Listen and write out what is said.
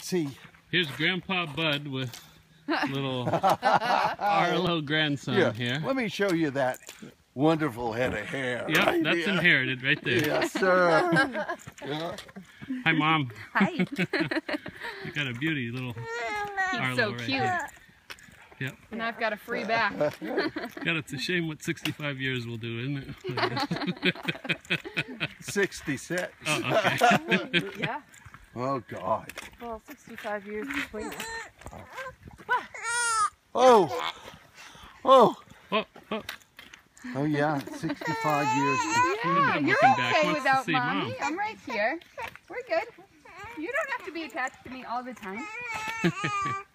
see. Here's Grandpa Bud with little Arlo grandson here. Let me show you that wonderful head of hair. Yeah, right that's there. inherited right there. Yes, sir. Yeah. Hi, Mom. Hi. You got a beauty little He's Arlo so right cute. there. Yep. And I've got a free back. God, it's a shame what 65 years will do, isn't it? 66. Oh, okay. Yeah. Oh, God. Well, 65 years between us. Oh. Oh. Oh, oh. Oh, yeah. 65 years. Yeah, I'm you're looking back. okay Wants to without see Mommy. Mom. I'm right here. We're good. You don't have to be attached to me all the time.